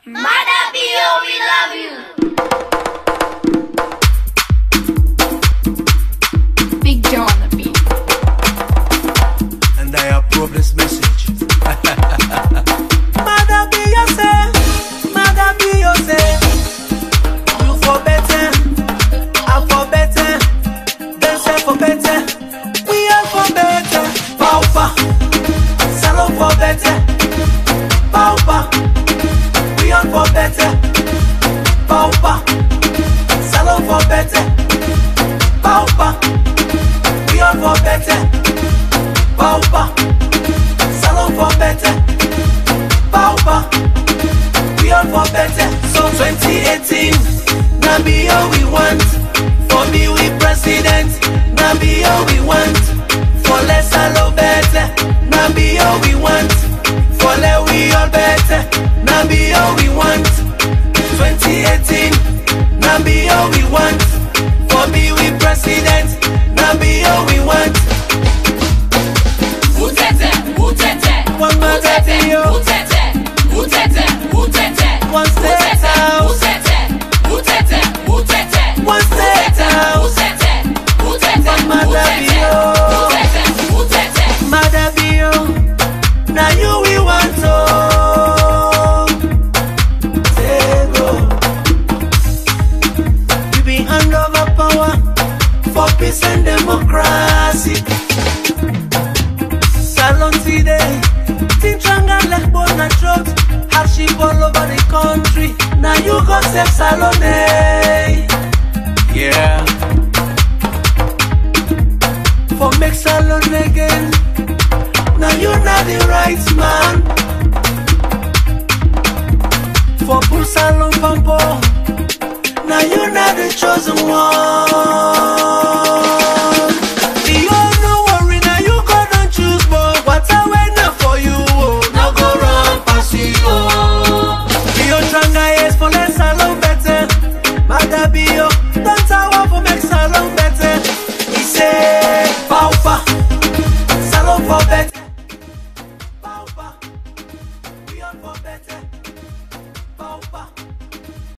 Mother Bio, we love you. Big Joe on the beat. And I approve this message. Mother Bio say, Mother Bio say, you for better, I for better, them say for better, we all for better. Paupa, salon for better. Paupa, we all for better. Paupa, salon for better. Paupa, we all for better. Paupa, salon for better. Paupa, we all for better. So 2018, now be all we want. For me, we president. Now be all we want. For less allo better. Now be all we want. For let we all better. Now be all we want. 2018, now be all we want. For me, we president. Now be all we want. Utete, utete, One Mother Bio. utete, utete, utete, One state house. utete, utete, utete, One state house. utete, utete, One Mother Bio. utete, Mother Bio, now you we want to say go. You be hand over power for peace and democracy. Salon today, Tintranga like Bona Trot, hardship all over the country. Now you go save Salon, Yeah. for make Salon again. Now you not the right man. For pull Salon Pampo, now you not the chosen one.